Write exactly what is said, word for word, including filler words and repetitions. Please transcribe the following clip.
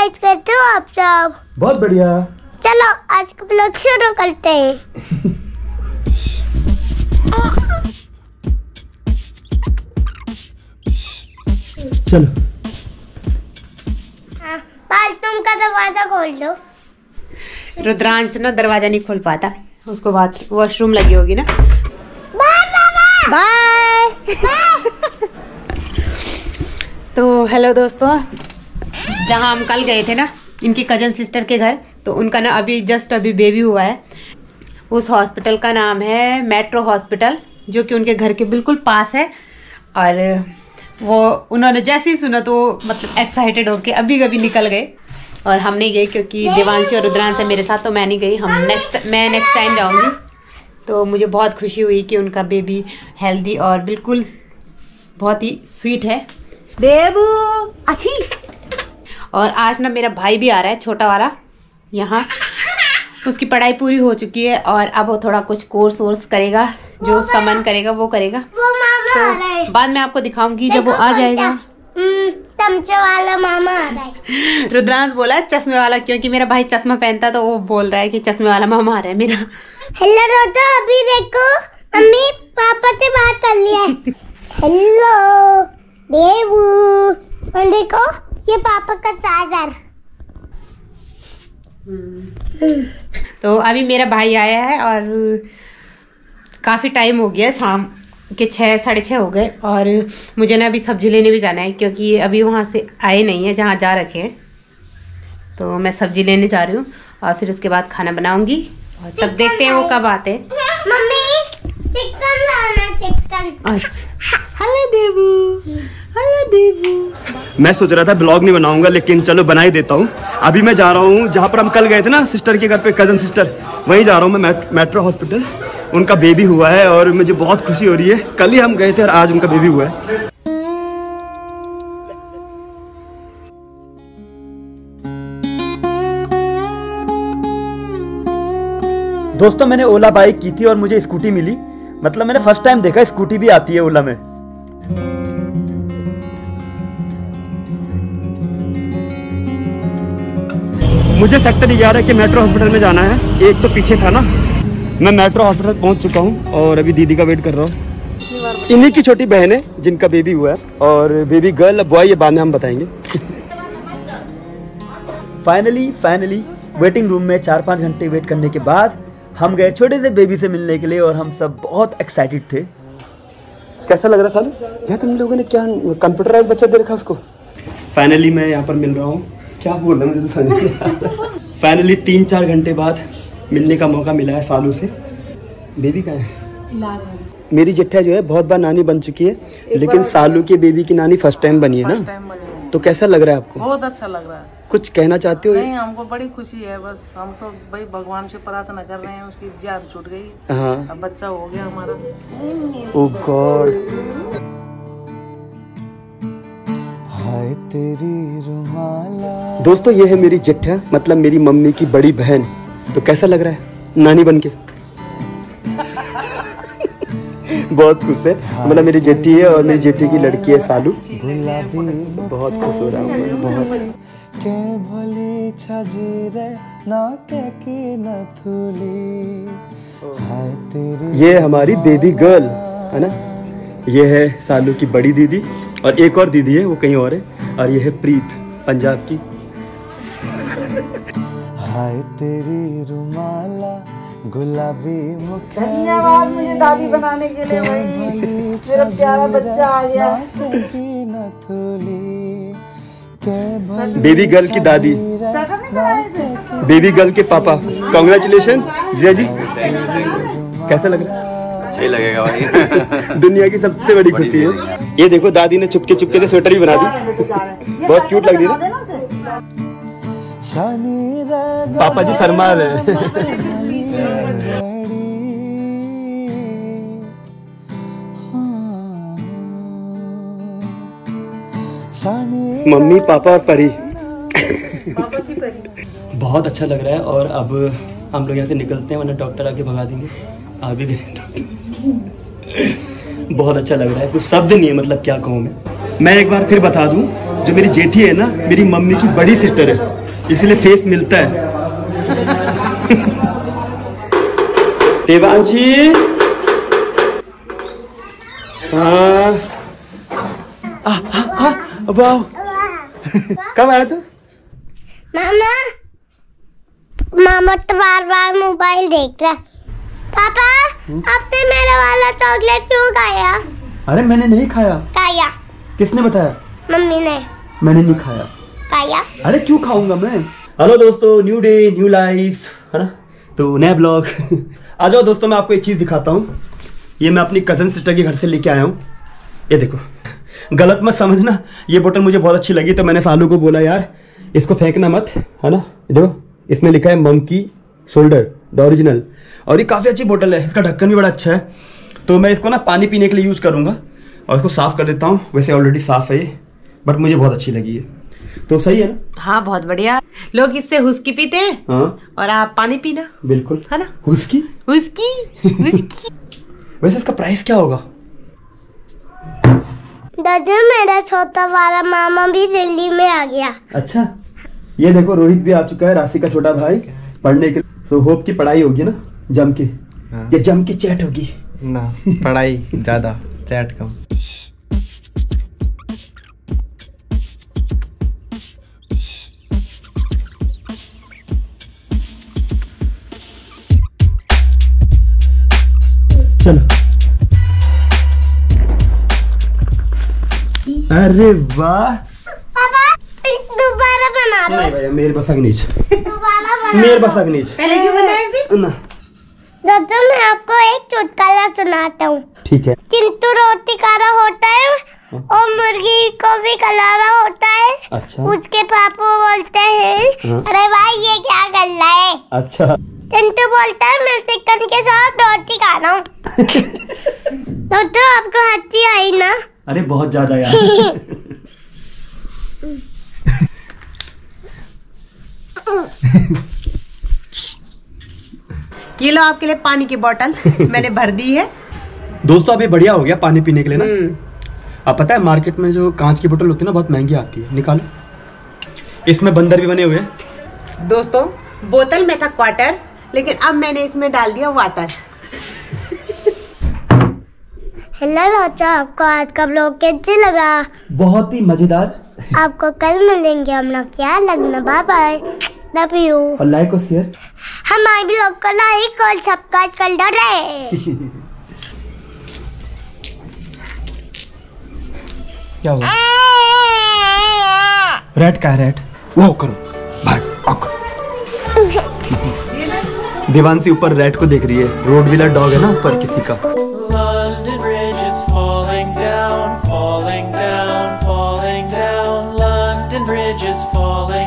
Exercise करते हो आप सब? बहुत बढ़िया। चलो आज का ब्लॉग शुरू करते हैं। चलो हाँ, बाल तुम का दरवाजा खोल दो। रुद्रांश ना दरवाजा नहीं खोल पाता, उसको बात वॉशरूम लगी होगी ना। बाय। तो हेलो दोस्तों, जहाँ हम कल गए थे ना इनकी कजन सिस्टर के घर, तो उनका ना अभी जस्ट अभी बेबी हुआ है। उस हॉस्पिटल का नाम है मेट्रो हॉस्पिटल, जो कि उनके घर के बिल्कुल पास है। और वो उन्होंने जैसे ही सुना तो मतलब एक्साइटेड होके अभी कभी निकल गए, और हम नहीं गए क्योंकि देवांशी और रुद्रांश है मेरे साथ, तो मैं नहीं गई। हम नेक्स्ट मैं नेक्स्ट टाइम जाऊंगी। तो मुझे बहुत खुशी हुई कि उनका बेबी हेल्दी और बिल्कुल बहुत ही स्वीट है। देवू अच्छी। और आज ना मेरा भाई भी आ रहा है, छोटा वाला, यहाँ उसकी पढ़ाई पूरी हो चुकी है और अब वो थोड़ा कुछ कोर्स वोर्स करेगा, जो उसका मन करेगा वो करेगा। वो मामा आ रहा है। तो बाद में आपको दिखाऊंगी जब वो आ जाएगा। चमचे वाला मामा आ रहा है। रुद्रांश बोला चश्मे वाला, क्योंकि मेरा भाई चश्मा पहनता, तो वो बोल रहा है कि चश्मे वाला मामा आ रहा है मेरा। हेलो रोतो, अभी देखो मम्मी पापा से बात कर लिया है। हेलो देवू, और देखो ये पापा का चार्जर। तो अभी मेरा भाई आया है और काफ़ी टाइम हो गया, शाम के छः साढ़े छः हो गए, और मुझे ना अभी सब्जी लेने भी जाना है क्योंकि अभी वहाँ से आए नहीं है जहाँ जा रखे हैं। तो मैं सब्जी लेने जा रही हूँ और फिर उसके बाद खाना बनाऊंगी, और तब देखते हैं वो कब आते हैं। मम्मी चिकन लाना, चिकन। अच्छा हेलो देवू, हेलो देवू। मैं सोच रहा था ब्लॉग नहीं बनाऊंगा, लेकिन चलो बना ही देता हूँ। अभी मैं जा रहा हूँ जहाँ पर हम कल गए थे ना, सिस्टर के घर पे, कजन सिस्टर, वहीं जा रहा हूँ मैं, मेट्रो हॉस्पिटल। उनका बेबी हुआ है और मुझे बहुत खुशी हो रही है। कल ही हम गए थे और आज उनका बेबी हुआ है। दोस्तों मैंने ओला बाइक की थी और मुझे स्कूटी मिली। मतलब मैंने फर्स्ट टाइम देखा स्कूटी भी आती है ओला में। मुझे सेक्टर ग्यारह के मेट्रो हॉस्पिटल में जाना है। एक तो पीछे था ना। मैं मेट्रो हॉस्पिटल पहुंच चुका हूं और अभी दीदी का वेट कर रहा हूं। इन्हीं की छोटी बहन है जिनका बेबी हुआ है, और बेबी गर्ल बॉय ये बाद में हम बताएंगे। फाइनली फाइनली वेटिंग रूम में चार पाँच घंटे वेट करने के बाद हम गए छोटे से बेबी से मिलने के लिए, और हम सब बहुत एक्साइटेड थे। कैसा लग रहा सालू? यार तुम लोगों ने क्या कंप्यूटराइज बच्चा दे रखा उसको? फाइनली मैं यहाँ पर मिल रहा हूँ। क्या बोल रहा मुझे तो समझ नहीं आ रहा। फाइनली तीन चार घंटे बाद मिलने का मौका मिला है सालू से। बेबी कहाँ है? मेरी जेठा जो है बहुत बार नानी बन चुकी है, लेकिन सालू के बेबी की नानी फर्स्ट टाइम बनी है ना। तो कैसा लग रहा है आपको? बहुत अच्छा लग रहा है। कुछ कहना चाहते हो? नहीं, हमको बड़ी खुशी है। बस हम तो भाई भगवान से प्रार्थना कर रहे हैं, उसकी जान छूट गई। हाँ, अब बच्चा हो गया हमारा। ओह गॉड। हाय तेरी रुमाला। दोस्तों ये है मेरी जेठा, मतलब मेरी मम्मी की बड़ी बहन। तो कैसा लग रहा है नानी बनके? बहुत खुश है। मतलब मेरी जेठी है और मेरी जेठी की लड़की है सालू। बहुत खुश हो रहा हूँ मैं, बहुत। के भली छजीरे ना के की नथुली। हाय तेरी। ये हमारी बेबी गर्ल है ना। ये है सालू की बड़ी दीदी, और एक और दीदी है वो कहीं और है, और ये है प्रीत पंजाब की। हाय तेरी रुमाला गुलाबी मुख। धन्यवाद मुझे दादी बनाने के लिए। मेरा प्यारा बच्चा आ गया। बेबी गर्ल की दादी, बेबी गर्ल के पापा। कांग्रेचुलेशन जिया जी। कैसा लग रहा है? सही लगेगा भाई। दुनिया की सबसे बड़ी खुशी है। ये देखो दादी ने चुपके चुपके से स्वेटर भी बना दी। बहुत क्यूट लग रही है ना। पापा जी शर्मा रहे। मम्मी पापा और परी। बहुत अच्छा लग रहा है। और अब हम लोग यहाँ से निकलते हैं, वरना डॉक्टर आके भगा देंगे। आ भी गए डॉक्टर। बहुत अच्छा लग रहा है, कुछ शब्द नहीं है, मतलब क्या कहूँ मैं। मैं एक बार फिर बता दूं, जो मेरी जेठी है ना, मेरी मम्मी की बड़ी सिस्टर है, इसलिए फेस मिलता है। देवांशी, हाँ, वाह, कब आया तू? मामा मामा तो बार बार मोबाइल देख रहा है। पापा, आपने मेरा वाला चॉकलेट क्यों खाया? अरे मैंने नहीं खाया। खाया। किसने बताया? मम्मी ने। मैंने नहीं खाया। खाया। अरे क्यों खाऊंगा मैं? हेलो दोस्तों, न्यू डे न्यू लाइफ, है ना? तो नया ब्लॉग। आ जाओ दोस्तों, मैं आपको एक चीज़ दिखाता हूँ। ये मैं अपनी कज़न सिस्टर के घर से लेके आया हूँ। ये देखो, गलत मत समझना, ये बोतल मुझे बहुत अच्छी लगी तो मैंने सालू को बोला यार इसको फेंकना मत, है ना? देखो इसमें लिखा है मंकी शोल्डर द ओरिजिनल, और ये काफ़ी अच्छी बोतल है, इसका ढक्कन भी बड़ा अच्छा है। तो मैं इसको ना पानी पीने के लिए यूज़ करूँगा और इसको साफ़ कर देता हूँ। वैसे ऑलरेडी साफ़ है ये, बट मुझे बहुत अच्छी लगी है। तो सही है ना? हाँ बहुत बढ़िया। लोग इससे हुस्की पीते हैं, हाँ, और आप पानी पीना। बिल्कुल, है ना? हुस्की हुस्की हुस्की। वैसे इसका प्राइस क्या होगा? दादी, मेरा छोटा वाला मामा भी दिल्ली में आ गया। अच्छा, ये देखो रोहित भी आ चुका है, राशि का छोटा भाई, पढ़ने के लिए। सो होप की पढ़ाई होगी ना जम के? हाँ। ये जम के चैट होगी ना, पढ़ाई ज्यादा, चैट कम। चलो। अरे वाह, पापा दोबारा बना दो। नहीं भैया, मेरे बस नीच, दोबारा बना मेरे दो। बस नीच पहले क्यों बनाए फिर? ना। दादा, मैं आपको एक चुटकुला सुनाता हूँ। ठीक है। चिंटू रोटी कारा होता है और मुर्गी को भी कलारा होता है। अच्छा। उसके पापा बोलते हैं, हाँ। अरे भाई ये क्या कर रहा है? अच्छा। चिंटू बोलता है, मैं चिकन के साथ रोटी खा रहा हूँ। तो आपको हंसी आई ना? अरे बहुत ज्यादा यार। ये लो आपके लिए पानी की बोतल, मैंने भर दी है। दोस्तों अभी बढ़िया हो गया पानी पीने के लिए ना। अब पता है मार्केट में जो कांच की बोतल होती है ना, बहुत महंगी आती है। निकालो, इसमें बंदर भी बने हुए हैं। दोस्तों बोतल में था क्वार्टर, लेकिन अब मैंने इसमें डाल दिया वाटर। हेलो राजा, आपको आज का ब्लॉग कैसे लगा? बहुत ही मजेदार। आपको कल मिलेंगे हम लोग, क्या लगना। Bye bye, love you. और लाइक और शेयर, हमारे ब्लॉग को लाइक और सब्सक्राइब कर दो रे। क्या हुआ? रेड का रेड वो करो, भाग आओ। देवांशी ऊपर रेड को देख रही है, रोड व्हीलर डॉग है ना ऊपर किसी का। London Bridge is falling down, falling down, falling down. London Bridge is falling